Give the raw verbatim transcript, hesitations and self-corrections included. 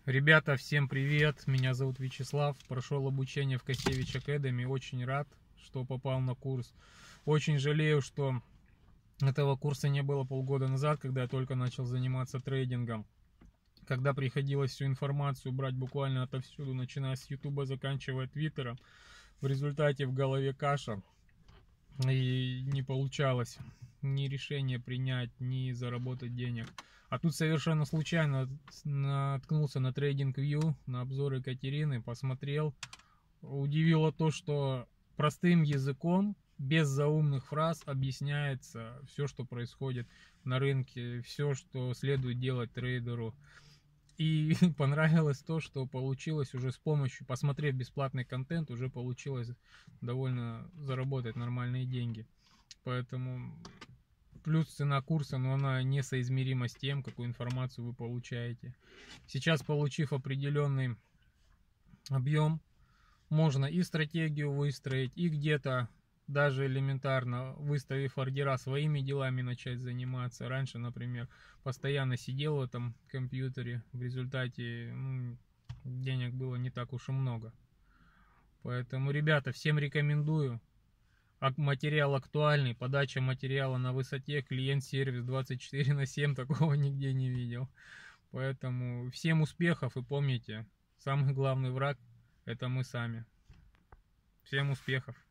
Ребята, всем привет! Меня зовут Вячеслав. Прошел обучение в Косевич Academy. Очень рад, что попал на курс. Очень жалею, что этого курса не было полгода назад, когда я только начал заниматься трейдингом. Когда приходилось всю информацию брать буквально отовсюду, начиная с Ютуба, заканчивая Твиттером. В результате в голове каша. И не получалось ни решение принять, ни заработать денег. А тут совершенно случайно наткнулся на TradingView, на обзор Екатерины, посмотрел. Удивило то, что простым языком, без заумных фраз объясняется все, что происходит на рынке, все, что следует делать трейдеру. И понравилось то, что получилось уже с помощью, посмотрев бесплатный контент, уже получилось довольно заработать нормальные деньги. Поэтому плюс цена курса, но она несоизмерима с тем, какую информацию вы получаете. Сейчас, получив определенный объем, можно и стратегию выстроить, и где-то даже элементарно, выставив ордера, своими делами начать заниматься. Раньше, например, постоянно сидел в этом компьютере, в результате ну, денег было не так уж и много. Поэтому, ребята, всем рекомендую. Материал актуальный, подача материала на высоте, клиент-сервис двадцать четыре на семь, такого нигде не видел. Поэтому всем успехов и помните, самый главный враг — это мы сами. Всем успехов!